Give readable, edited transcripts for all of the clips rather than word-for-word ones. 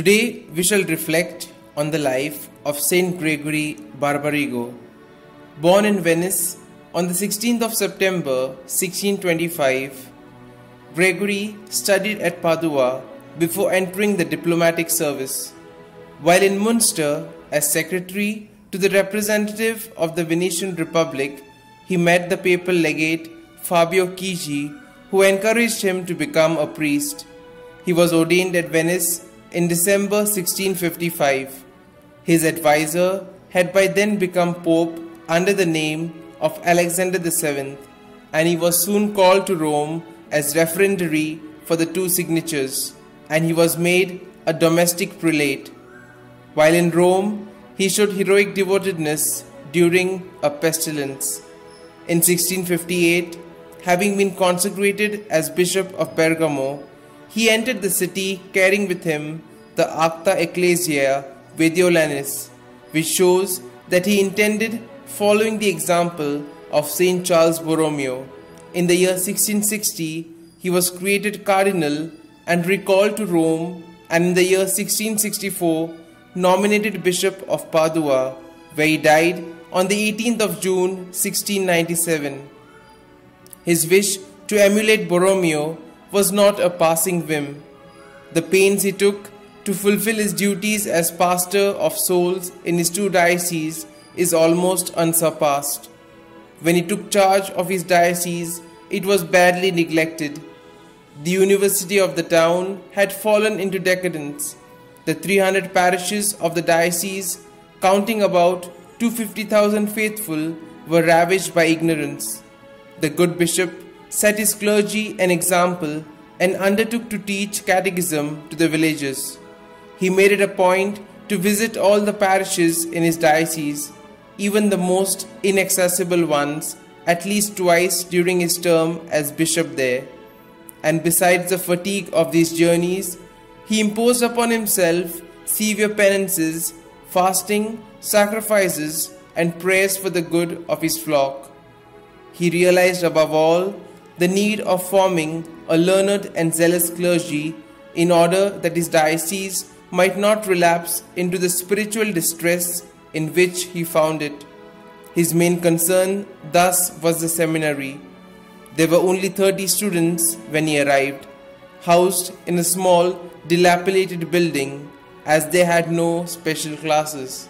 Today we shall reflect on the life of Saint Gregory Barbarigo. Born in Venice on the 16th of September 1625, Gregory studied at Padua before entering the diplomatic service. While in Munster as secretary to the representative of the Venetian Republic, he met the papal legate Fabio Chigi, who encouraged him to become a priest. He was ordained at Venice in December 1655. His advisor had by then become Pope under the name of Alexander VII, and he was soon called to Rome as referendary for the two signatures, and he was made a domestic prelate. While in Rome, he showed heroic devotedness during a pestilence. In 1658, having been consecrated as Bishop of Bergamo, he entered the city carrying with him the Acta Ecclesiae Mediolanis, which shows that he intended following the example of Saint Charles Borromeo. In the year 1660, he was created cardinal and recalled to Rome, and in the year 1664, nominated Bishop of Padua, where he died on the 18th of June 1697. His wish to emulate Borromeo was not a passing whim. The pains he took to fulfill his duties as pastor of souls in his two dioceses is almost unsurpassed. When he took charge of his diocese, it was badly neglected. The university of the town had fallen into decadence. The 300 parishes of the diocese, counting about 250,000 faithful, were ravaged by ignorance. The good bishop set his clergy an example and undertook to teach catechism to the villagers. He made it a point to visit all the parishes in his diocese, even the most inaccessible ones, at least twice during his term as bishop there. And besides the fatigue of these journeys, he imposed upon himself severe penances, fasting, sacrifices, and prayers for the good of his flock. He realized above all the need of forming a learned and zealous clergy in order that his diocese might not relapse into the spiritual distress in which he found it. His main concern thus was the seminary. There were only 30 students when he arrived, housed in a small, dilapidated building, as they had no special classes.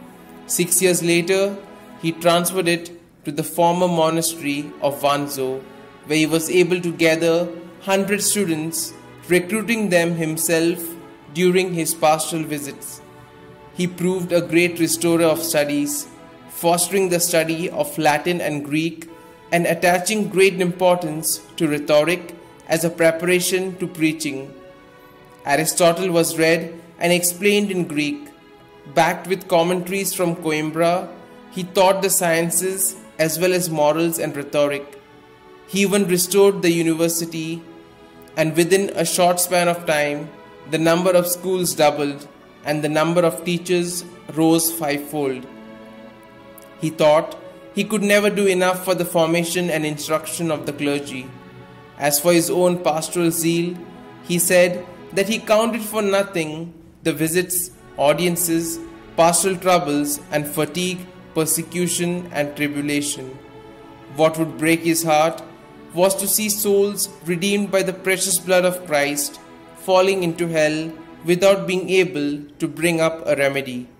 6 years later, he transferred it to the former monastery of Vanzo, where he was able to gather 100 students, recruiting them himself during his pastoral visits. He proved a great restorer of studies, fostering the study of Latin and Greek and attaching great importance to rhetoric as a preparation to preaching. Aristotle was read and explained in Greek. Backed with commentaries from Coimbra, he taught the sciences as well as morals and rhetoric. He even restored the university, and within a short span of time, the number of schools doubled and the number of teachers rose fivefold. He thought he could never do enough for the formation and instruction of the clergy. As for his own pastoral zeal, he said that he counted for nothing the visits, audiences, pastoral troubles, and fatigue, persecution, and tribulation. What would break his heart was to see souls redeemed by the precious blood of Christ falling into hell without being able to bring up a remedy.